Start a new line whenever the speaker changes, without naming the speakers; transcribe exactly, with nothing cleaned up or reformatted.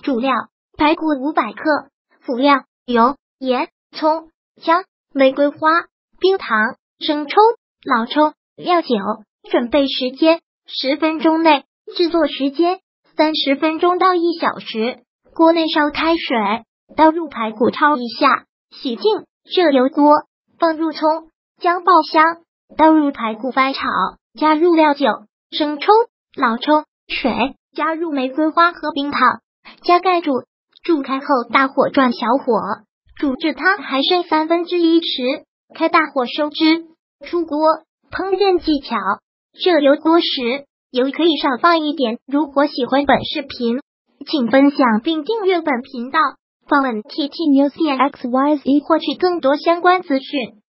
主料：排骨五百克，辅料：油、盐、葱、姜、玫瑰花、冰糖、生抽、老抽、料酒。准备时间：十分钟内。制作时间：三十分钟到一小时。锅内烧开水，倒入排骨焯一下，洗净，热油锅，放入葱、姜爆香，倒入排骨翻炒，加入料酒、生抽、老抽、水，加入玫瑰花和冰糖，加盖住，煮开后大火转小火，煮至汤还剩三分之一时，开大火收汁。出锅。烹饪技巧：热油锅时，油可以少放一点。如果喜欢本视频，请分享并订阅本频道，访问 T T News 点 X Y Z 获取更多相关资讯。